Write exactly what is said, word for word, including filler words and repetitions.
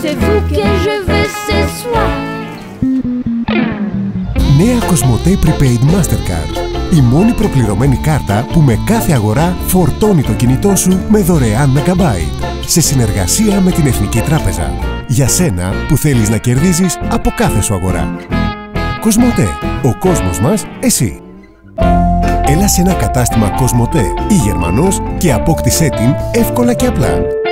c'est vous que je veux ce soir. Νέα Cosmote PrePaid Mastercard. Η μόνη προπληρωμένη κάρτα που με κάθε αγορά φορτώνει το κινητό σου με δωρεάν μεγαμπάιτ. Σε συνεργασία με την Εθνική Τράπεζα. Για σένα που θέλεις να κερδίζεις από κάθε σου αγορά. Cosmote. Ο κόσμος μας, εσύ. Έλα σε ένα κατάστημα Cosmote ή Γερμανός και απόκτησέ την εύκολα και απλά.